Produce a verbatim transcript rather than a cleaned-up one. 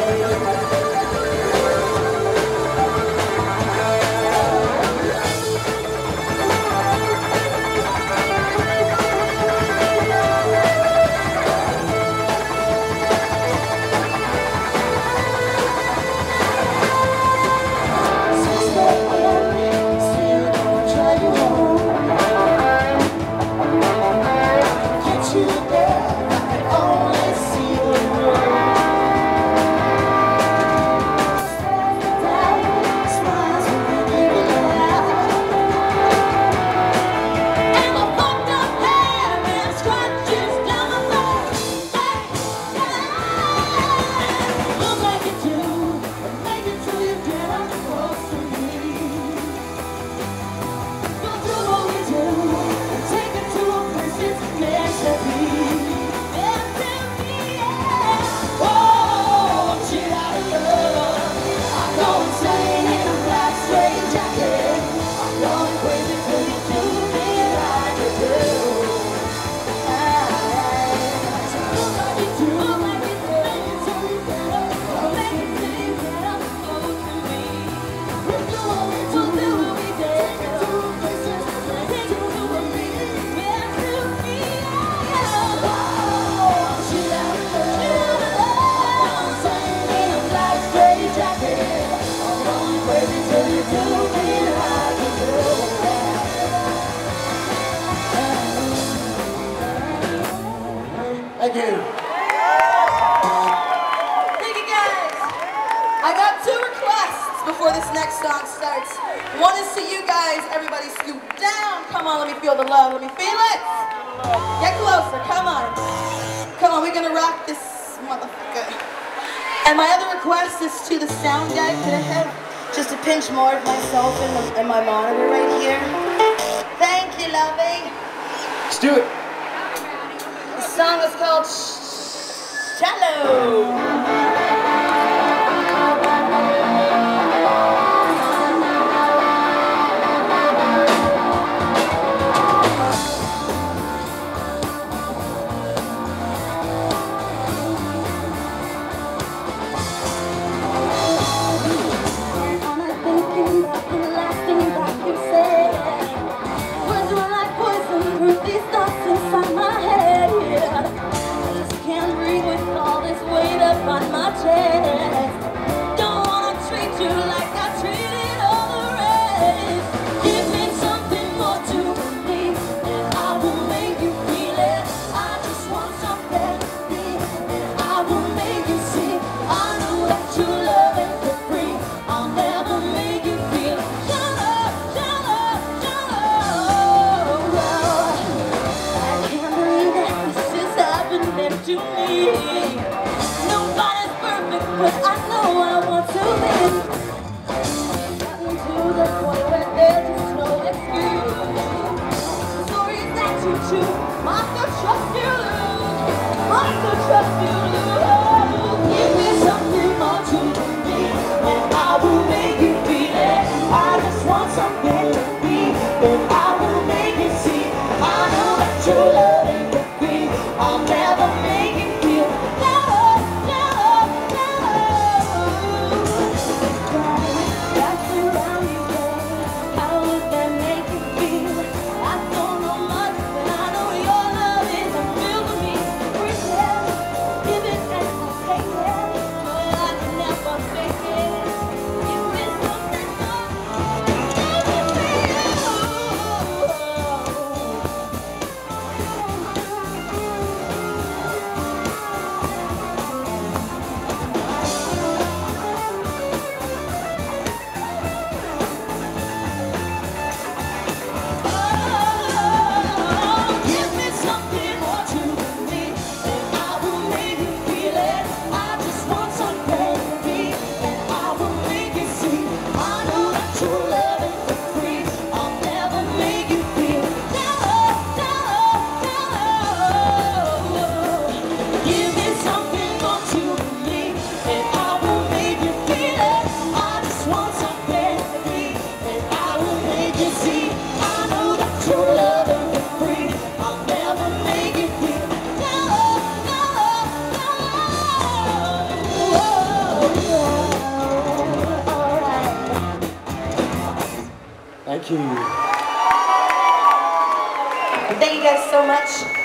Thank you. Thank you guys. I got two requests before this next song starts. One is to you guys, everybody scoot down. Come on, let me feel the love, let me feel it. Get closer, come on. Come on, we're gonna rock this motherfucker. And my other request is to the sound guy. Could I have just a pinch more of myself in, the, in my monitor right here? Thank you, lovey. Let's do it. The song is called Shallow. These thoughts inside my head, yeah. I just can't breathe with all this weight up. Thank you. Thank you guys so much.